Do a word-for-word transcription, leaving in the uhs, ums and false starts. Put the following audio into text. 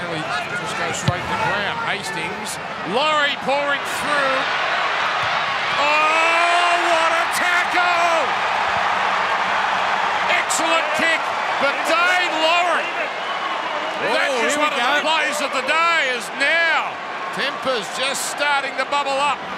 nearly just go straight to the ground. Hastings, Laurie pouring through. Oh, what a tackle! Excellent kick, but Dane Laurie. That Oh, is here one we of the go. plays of the day is now. Tempers just starting to bubble up.